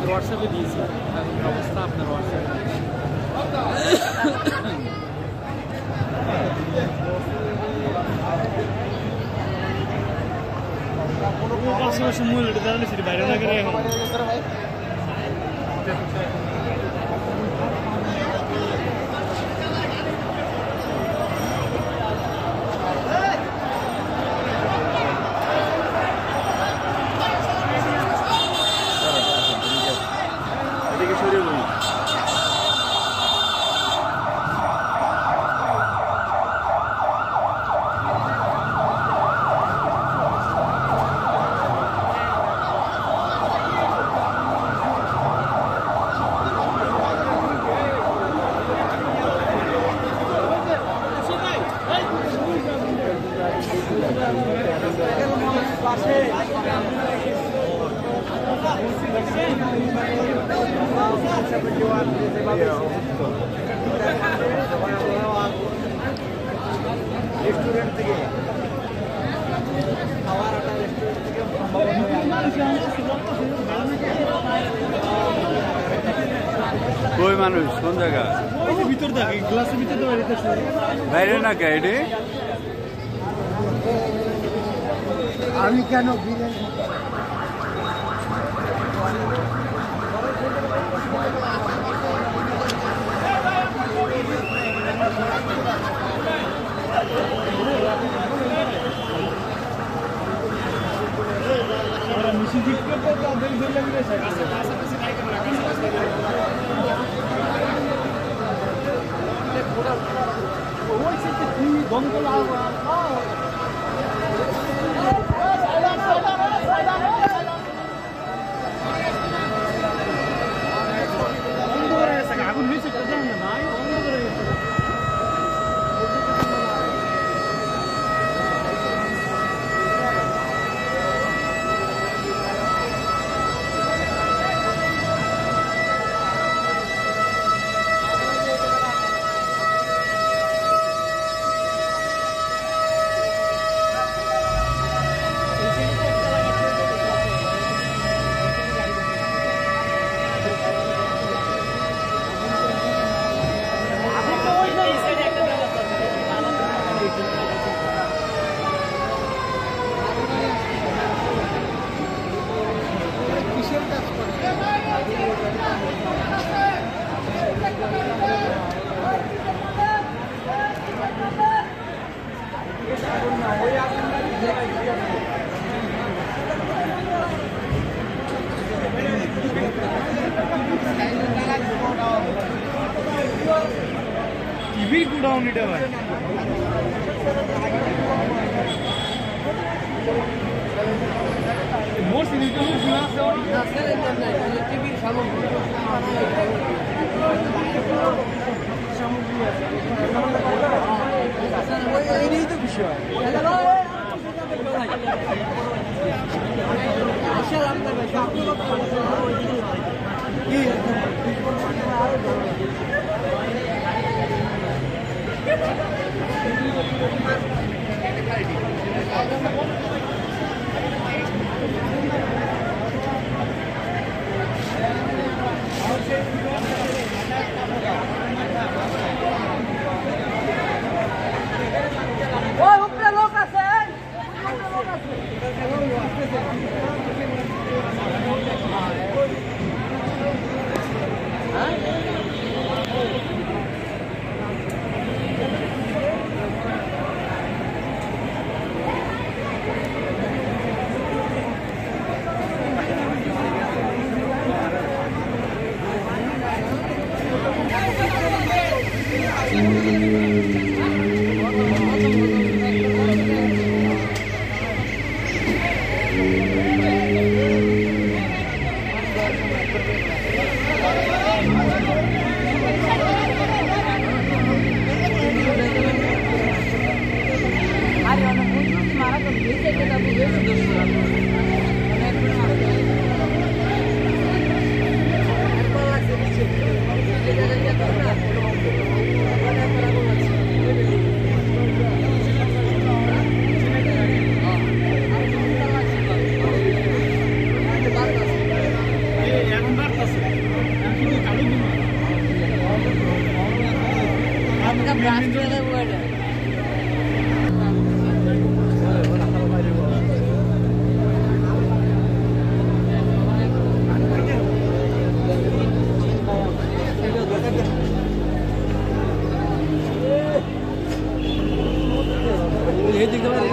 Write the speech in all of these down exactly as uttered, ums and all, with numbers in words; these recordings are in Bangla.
আপনার হোয়াটসঅ্যাপে দিয়েছি এখন অবস্থা আপনার হোয়াটসঅ্যাপে পাশাপাশি মূল এটা দাঁড়ালে সেটি বাইরে না করে এখন রেস্টুরেন্ট থেকে খাওয়ার একটা রেস্টুরেন্ট থেকে কই মানুষ কোন জায়গা ভিতর থাকে গ্লাসের ভিতর বাইরে না গাইডে আমি কেন আগুন হয়েছে ভাই টিভির গুডাউন এটা ভাই মোর সিনিটো গুলা আছে ওর রাস্তার নাই টিভির সামগ্রী সামগ্রী আছে স্যার ওই এই তো বিষয় হ্যালো আসলে আপনার কি ওই উপরে লোক আছে आपका ब्लास्ट वाला वर्ड है ये दिख रहा है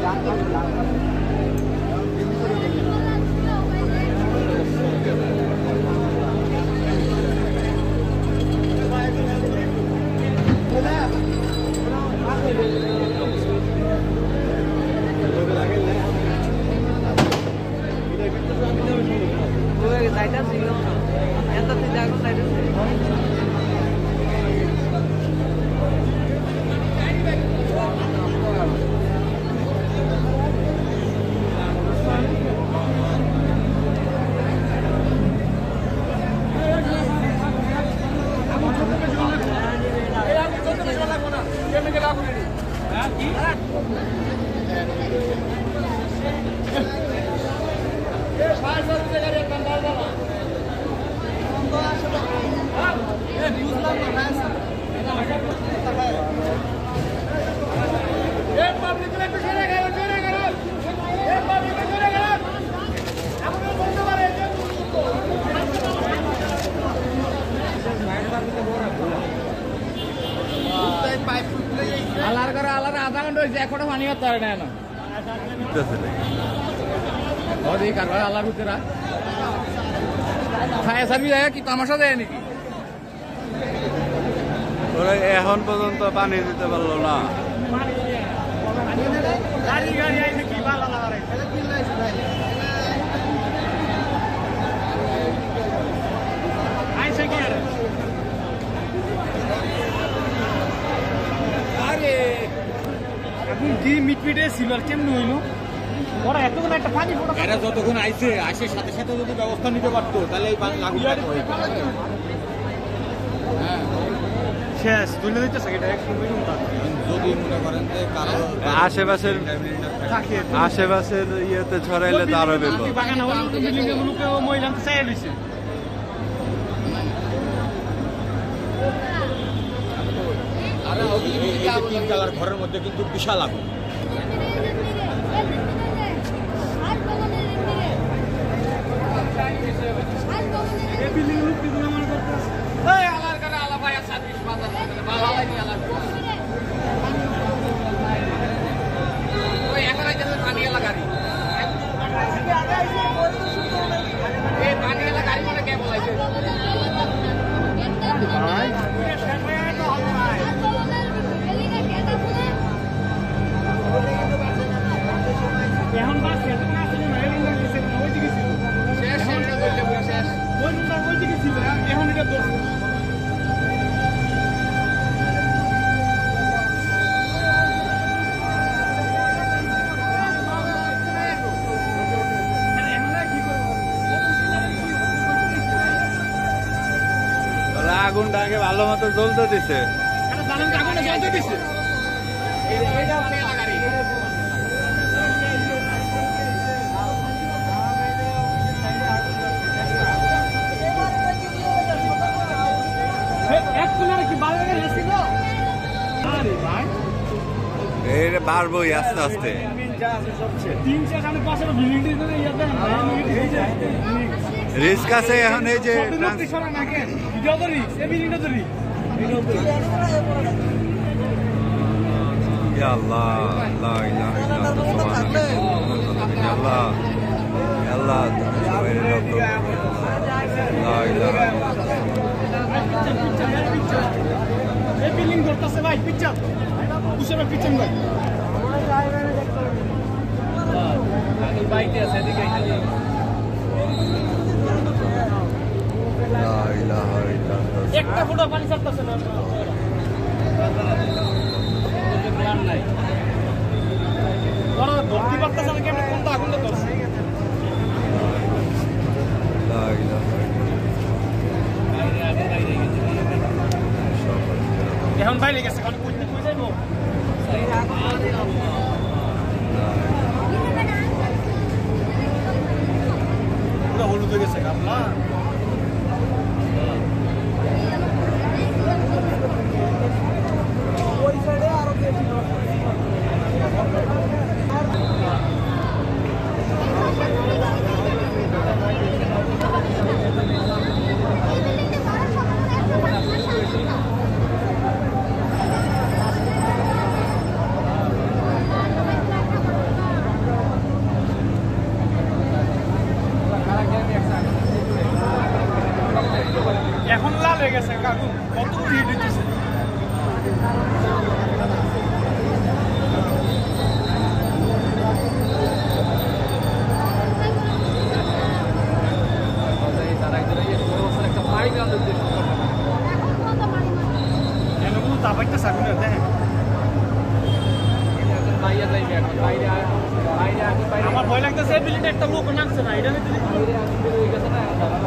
আলার করে আলার আধা ঘন্টা হয়েছে এখনো পানি হতে পারে না না ওই কারবার আলার ভিতরে ফায়ার সার্ভিস আয়া কি তামাশা দেয় নাকি ওরা এখন পর্যন্ত পানি দিতে পারলো না গাড়ি গাড়ি আইছে কি ভালো লাগে এটা কি লাইছে ভাই আইছে কি আরে আরে এখন কি মিটমিটে সিলভার কেমন হইলো ওরা এতক্ষণ একটা পানি ফোটা এরা যতক্ষণ আইছে আসে সাথে সাথে যদি ব্যবস্থা নিতে পারতো তাহলে এই পানি লাগু হতো হ্যাঁ শেষ তুলে দিতেছে এটা একটু মিনিমাম যদি মনে করেন যে কারো আশেপাশের থাকে আশেপাশের ইয়েতে ছড়াইলে তো আরো বিপদ বাগান হলো তো বিল্ডিং এর লোকে ও মহিলা চাই লইছে আরে এই যে তিন কালার ঘরের মধ্যে কিন্তু বিশাল আগুন এই বিল্ডিং লোক কি গুলো মনে করতেছে এই আলার করে আলা ভাই সার্ভিস বাজার ভালো লাগি আলার ওই এখন আইছে পানি এলা গাড়ি এই পানি এলা গাড়ি মানে কে বলাইছে ভাই এখন বাস এত না ছিল না এর মধ্যে গেছে ওই দিকে ছিল শেষ এটা বললে পুরো শেষ ওই না ওই দিকে ছিল এখন এটা দোষ আগুনটা আগে ভালো মতো জ্বলতে দিছে আগুনটা জ্বলতে দিছে এইটা মানে লাগারি এক কোণার কি ভালো লাগে ছিল আরে ভাই এই বাড়বই আস্তে আস্তে তিন চার সামনে পাশে বিল্ডিং দিয়ে ইয়াতে রিস্ক আছে এখন এই যে ভিডিও তো রিস্ক এই বিল্ডিংটা তো রিস্ক ইয়া আল্লাহ লা ইলাহা ইল্লাল্লাহ সুবহানাল্লাহ ইয়া আল্লাহ ইয়া আল্লাহ লা ইলাহা এই বিল্ডিং করতেছে ভাই পিকচার বুঝছেন পিকচার ভাই এই বাইকে আছে এদিকে লা ইলাহা ইল্লাল্লাহ একটা ফুটা পানি ছাড়তেছে না প্ল্যান নাই ওরা ধরতে পারতেছে না কেমন কোনটা আগুনটা ধরছে লা ইলাহা এখন বাইরে গেছে কারণ কইতে কই যাইবো পুরো হলুদ হয়ে গেছে কামলা এখন লাল হয়ে গেছে কাকুন কত হিট হইতেছে তাবাইতে সাকুন দেখেন আমার ভয় লাগতেছে বিল্ডিং একটা লোক নামছে না এটা